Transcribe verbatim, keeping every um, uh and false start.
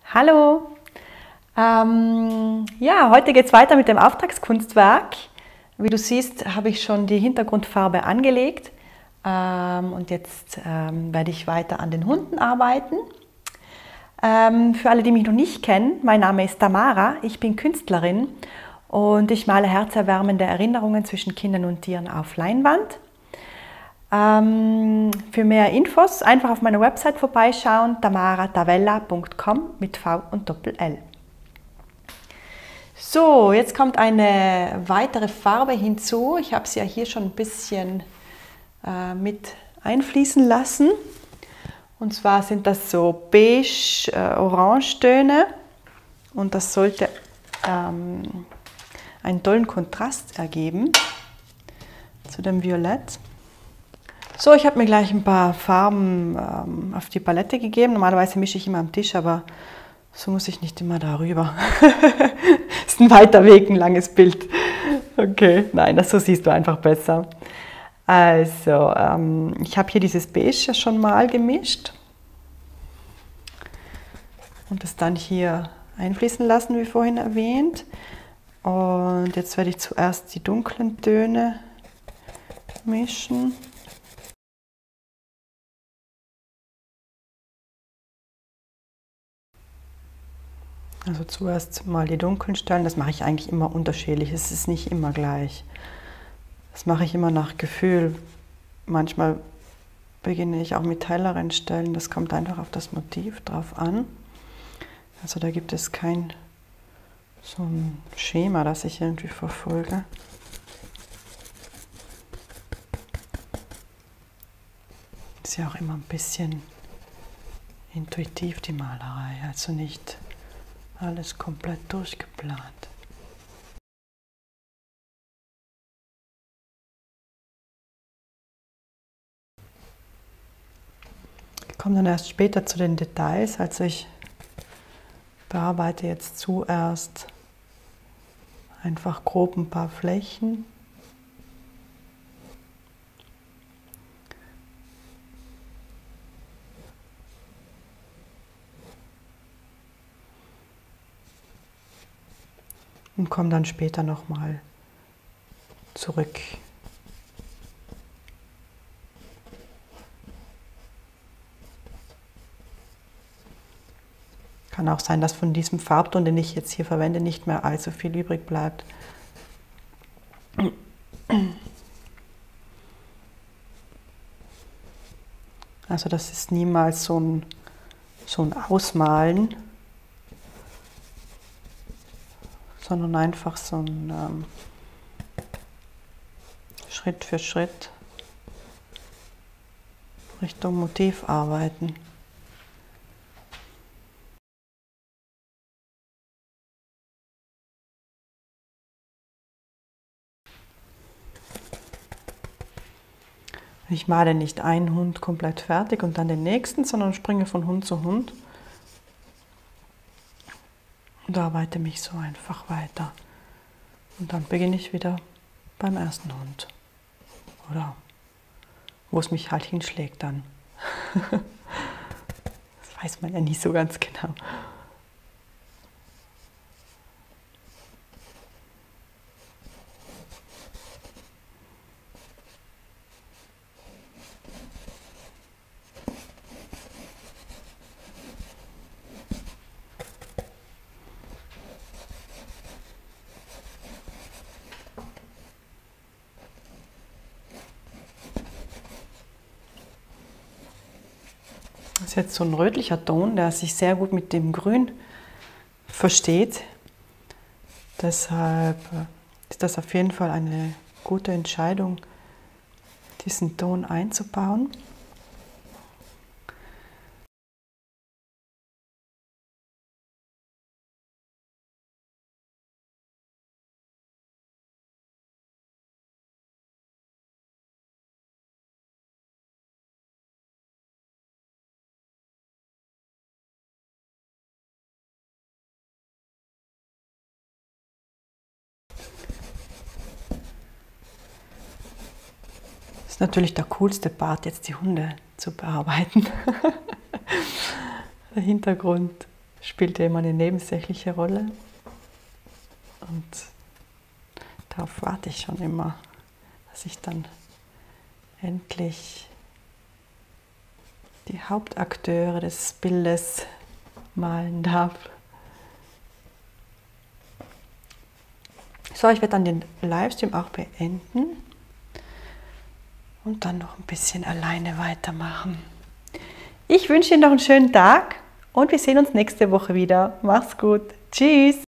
Hallo! Ähm, ja, heute geht es weiter mit dem Auftragskunstwerk. Wie du siehst, habe ich schon die Hintergrundfarbe angelegt ähm, und jetzt ähm, werde ich weiter an den Hunden arbeiten. Ähm, für alle, die mich noch nicht kennen, mein Name ist Tamara, ich bin Künstlerin und ich male herzerwärmende Erinnerungen zwischen Kindern und Tieren auf Leinwand. Ähm, für mehr Infos einfach auf meiner Website vorbeischauen, tamara tavella punkt com mit V und Doppel-L. So, jetzt kommt eine weitere Farbe hinzu. Ich habe sie ja hier schon ein bisschen äh, mit einfließen lassen. Und zwar sind das so beige-orange-Töne und das sollte ähm, einen tollen Kontrast ergeben zu dem Violett. So, ich habe mir gleich ein paar Farben ähm, auf die Palette gegeben. Normalerweise mische ich immer am Tisch, aber so muss ich nicht immer darüber. Das ist ein weiter Weg, ein langes Bild. Okay, nein, das so siehst du einfach besser. Also, ähm, ich habe hier dieses Beige schon mal gemischt und das dann hier einfließen lassen, wie vorhin erwähnt. Und jetzt werde ich zuerst die dunklen Töne mischen. Also zuerst mal die dunklen Stellen, das mache ich eigentlich immer unterschiedlich, es ist nicht immer gleich. Das mache ich immer nach Gefühl. Manchmal beginne ich auch mit helleren Stellen, das kommt einfach auf das Motiv drauf an. Also da gibt es kein so ein Schema, das ich irgendwie verfolge. Ist ja auch immer ein bisschen intuitiv die Malerei, also nicht alles komplett durchgeplant. Ich komme dann erst später zu den Details, also ich bearbeite jetzt zuerst einfach grob ein paar Flächen. Und komme dann später nochmal zurück. Kann auch sein, dass von diesem Farbton, den ich jetzt hier verwende, nicht mehr allzu viel übrig bleibt. Also das ist niemals so ein, so ein Ausmalen, sondern einfach so ein ähm, Schritt für Schritt Richtung Motiv arbeiten. Ich male nicht einen Hund komplett fertig und dann den nächsten, sondern springe von Hund zu Hund und arbeite mich so einfach weiter. Und dann beginne ich wieder beim ersten Hund. Oder wo es mich halt hinschlägt dann. Das weiß man ja nicht so ganz genau. Das ist jetzt so ein rötlicher Ton, der sich sehr gut mit dem Grün versteht. Deshalb ist das auf jeden Fall eine gute Entscheidung, diesen Ton einzubauen. Das ist natürlich der coolste Part, jetzt die Hunde zu bearbeiten. Der Hintergrund spielt ja immer eine nebensächliche Rolle. Und darauf warte ich schon immer, dass ich dann endlich die Hauptakteure des Bildes malen darf. So, ich werde dann den Livestream auch beenden und dann noch ein bisschen alleine weitermachen. Ich wünsche Ihnen noch einen schönen Tag und wir sehen uns nächste Woche wieder. Mach's gut. Tschüss.